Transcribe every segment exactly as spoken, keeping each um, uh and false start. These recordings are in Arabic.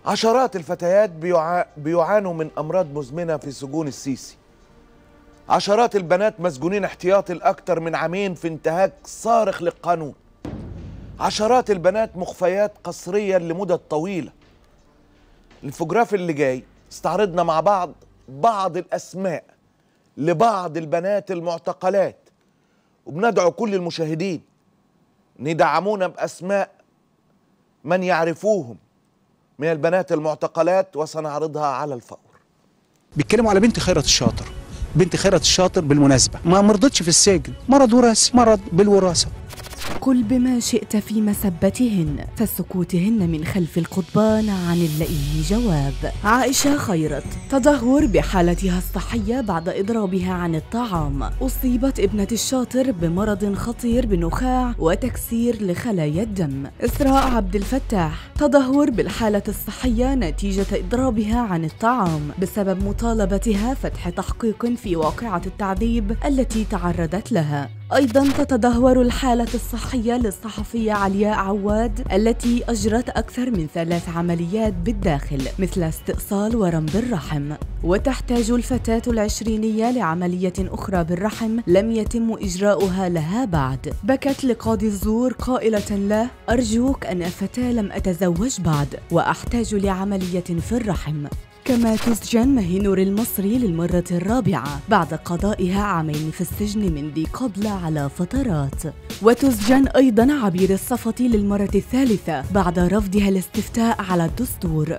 عشرات الفتيات بيعا... بيعانوا من أمراض مزمنة في سجون السيسي. عشرات البنات مسجونين احتياطي لأكثر من عامين في انتهاك صارخ للقانون. عشرات البنات مخفيات قسريا لمدة طويلة. الانفوجراف اللي جاي استعرضنا مع بعض بعض الأسماء لبعض البنات المعتقلات، وبندعو كل المشاهدين ان يدعمونا بأسماء من يعرفوهم من البنات المعتقلات وسنعرضها على الفور. بيتكلموا على بنت خيرت الشاطر. بنت خيرت الشاطر بالمناسبة ما مرضتش في السجن، مرض وراثي، مرض بالوراثة. قل بما شئت في مسبتهن، فسكوتهن من خلف القضبان عن اللئيم جواب. عائشة خيرت تدهور بحالتها الصحية بعد إضرابها عن الطعام. أصيبت ابنة الشاطر بمرض خطير بنخاع وتكسير لخلايا الدم. إسراء عبد الفتاح تدهور بالحالة الصحية نتيجة إضرابها عن الطعام بسبب مطالبتها فتح تحقيق في واقعة التعذيب التي تعرضت لها. أيضاً تتدهور الحالة الصحية للصحفية علياء عواد التي أجرت أكثر من ثلاث عمليات بالداخل مثل استئصال ورم بالرحم، وتحتاج الفتاة العشرينية لعملية أخرى بالرحم لم يتم إجراؤها لها بعد. بكت لقاضي الزور قائلة له: أرجوك أنا فتاة لم أتزوج بعد وأحتاج لعملية في الرحم. كما تسجن مهي نور المصري للمرة الرابعة بعد قضائها عامين في السجن من ذي قبل على فترات. وتسجن أيضا عبير الصفتي للمرة الثالثة بعد رفضها الاستفتاء على الدستور.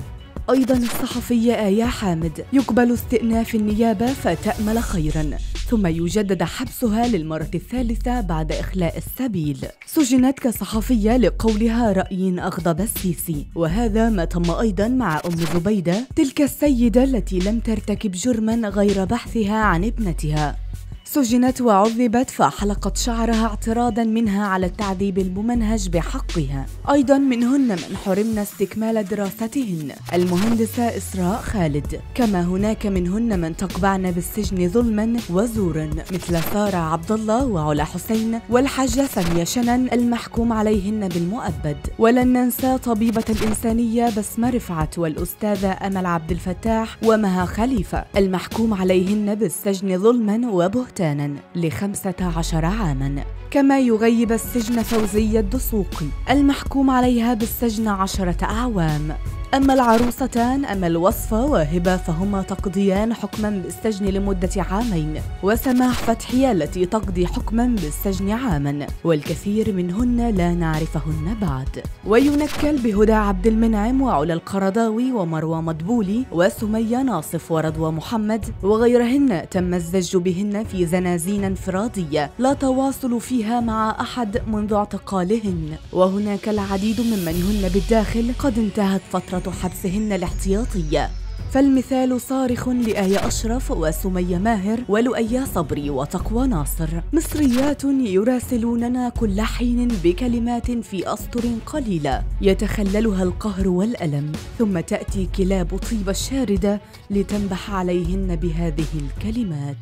أيضا الصحفية آية حامد يقبل استئناف النيابة فتأمل خيرا ثم يجدد حبسها للمرة الثالثة بعد إخلاء السبيل. سجنت كصحفية لقولها رأي أغضب السيسي، وهذا ما تم أيضا مع أم زبيدة تلك السيدة التي لم ترتكب جرما غير بحثها عن ابنتها. سجنت وعذبت فحلقت شعرها اعتراضا منها على التعذيب الممنهج بحقها. أيضا منهن من حرمنا استكمال دراستهن، المهندسة إسراء خالد. كما هناك منهن من تقبعن بالسجن ظلما وزورا مثل سارة عبد الله وعلا حسين والحاجة سامية شنن المحكوم عليهن بالمؤبد. ولن ننسى طبيبة الإنسانية بسمة رفعت والأستاذة أمل عبد الفتاح ومها خليفة المحكوم عليهن بالسجن ظلما وبهتانا لخمسة عشر عاما. كما يغيب السجن فوزية الدسوقي المحكوم عليها بالسجن عشرة أعوام. أما العروستان أمل وصفة وهبة فهما تقضيان حكما بالسجن لمدة عامين، وسماح فتحي التي تقضي حكما بالسجن عاما، والكثير منهن لا نعرفهن بعد. وينكل بهدى عبد المنعم وعلا القرضاوي ومروى مدبولي وسمية ناصف ورضوى محمد وغيرهن تم الزج بهن في زنازين انفرادية لا تواصل فيها مع أحد منذ اعتقالهن. وهناك العديد ممن هن بالداخل قد انتهت فترة حبسهن الاحتياطية، فالمثال صارخ لآية أشرف وسمية ماهر ولؤي صبري وتقوى ناصر، مصريات يراسلوننا كل حين بكلمات في أسطر قليلة يتخللها القهر والألم، ثم تأتي كلاب طيبة الشاردة لتنبح عليهن بهذه الكلمات.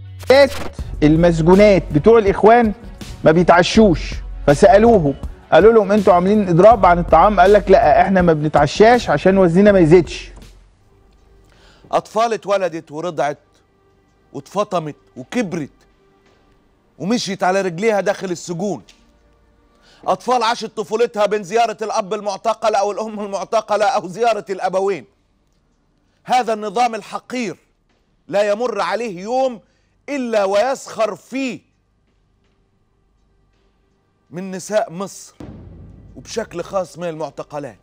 المسجونات بتوع الإخوان ما بيتعشوش، فسألوهم قالوا لهم انتوا عاملين اضراب عن الطعام؟ قال لك لا احنا ما بنتعشاش عشان وزننا ما يزيدش. اطفال اتولدت ورضعت واتفطمت وكبرت ومشيت على رجليها داخل السجون. اطفال عاشت طفولتها بين زيارة الاب المعتقل او الام المعتقلة او زيارة الابوين. هذا النظام الحقير لا يمر عليه يوم الا ويسخر فيه من نساء مصر وبشكل خاص من المعتقلات.